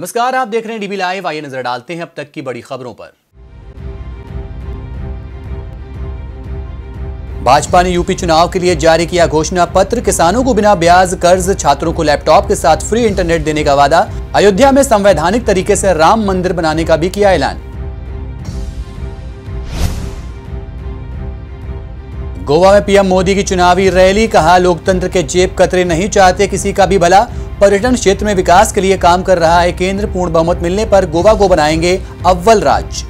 नमस्कार, आप देख रहे हैं डीबी लाइव। आइए नजर डालते हैं अब तक की बड़ी खबरों पर। भाजपा ने यूपी चुनाव के लिए जारी किया घोषणा पत्र। किसानों को बिना ब्याज कर्ज, छात्रों को लैपटॉप के साथ फ्री इंटरनेट देने का वादा। अयोध्या में संवैधानिक तरीके से राम मंदिर बनाने का भी किया ऐलान। गोवा में पीएम मोदी की चुनावी रैली, कहा लोकतंत्र के जेब कतरे नहीं चाहते किसी का भी भला। पर्यटन क्षेत्र में विकास के लिए काम कर रहा है केंद्र। पूर्ण बहुमत मिलने पर गोवा को बनाएंगे अव्वल राज्य।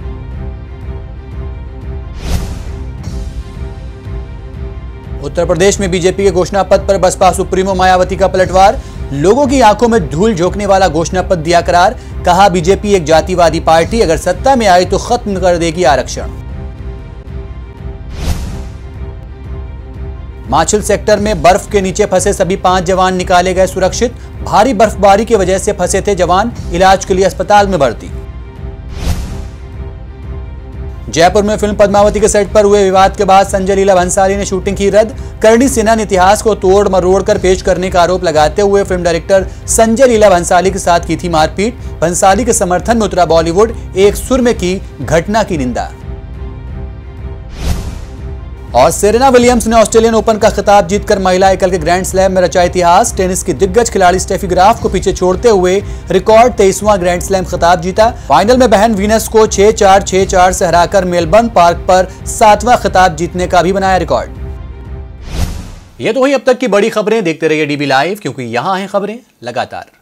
उत्तर प्रदेश में बीजेपी के घोषणा पत्र पर बसपा सुप्रीमो मायावती का पलटवार। लोगों की आंखों में धूल झोंकने वाला घोषणा पत्र दिया करार। कहा बीजेपी एक जातिवादी पार्टी, अगर सत्ता में आई तो खत्म कर देगी आरक्षण। माछिल सेक्टर में बर्फ के नीचे फंसे सभी 5 जवान निकाले गए सुरक्षित। भारी बर्फबारी की वजह से फंसे थे जवान, इलाज के लिए अस्पताल में भर्ती। जयपुर में फिल्म पद्मावती के सेट पर हुए विवाद के बाद संजय लीला भंसाली ने शूटिंग की रद्द। करणी सेना ने इतिहास को तोड़ मरोड़ कर पेश करने का आरोप लगाते हुए फिल्म डायरेक्टर संजय लीला भंसाली के साथ की थी मारपीट। भंसाली के समर्थन में उतरा बॉलीवुड, एक सुर में की घटना की निंदा। और सेरेना विलियम्स ने ऑस्ट्रेलियन ओपन का खिताब जीतकर महिला एकल के ग्रैंड स्लैम में रचा इतिहास। टेनिस की दिग्गज खिलाड़ी स्टेफी ग्राफ को पीछे छोड़ते हुए रिकॉर्ड 23वां ग्रैंड स्लैम खिताब जीता। फाइनल में बहन वीनस को 6-4, 6-4 से हराकर मेलबर्न पार्क पर 7वां खिताब जीतने का भी बनाया रिकॉर्ड। ये तो हुई अब तक की बड़ी खबरें। देखते रहिए डीबी लाइव, क्योंकि यहां हैं खबरें लगातार।